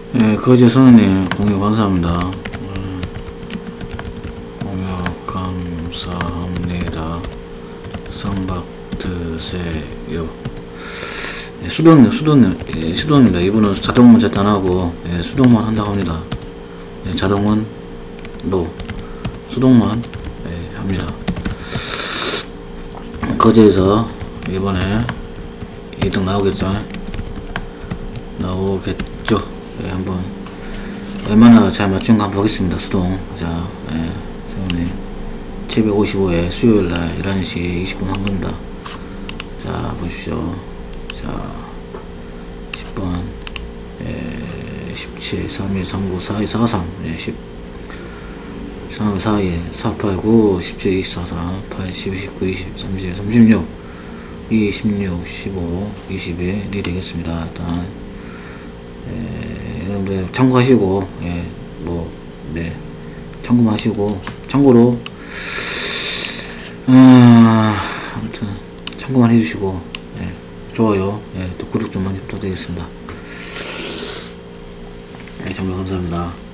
예, 거제 선생님 공유 감사합니다. 공유 감사합니다. 상박 드세요. 예, 수동입니다. 이분은 자동문 재단하고 예, 수동만 한다고 합니다. 예, 자동은 노, 수동만 예, 합니다. 거제에서 이번에 2등 나오겠죠? 예, 한번 얼마나 잘 맞춘가 한번 보겠습니다. 수동. 자, 예, 선생님 755에 수요일날 11시 20분 한 겁니다. 자, 보십시오. 자, 10번 17 31 39 42 43 10 3 42 489 17 24 4 8 10 19 20 30 36 26 15 21이 되겠습니다. 일단 여러분들 참고하시고 예, 뭐 네, 참고만 하시고 참고로 아무튼 참고만 해주시고 예, 좋아요 예, 또 구독 좀 많이 부탁드리겠습니다. 예, 정말 감사합니다.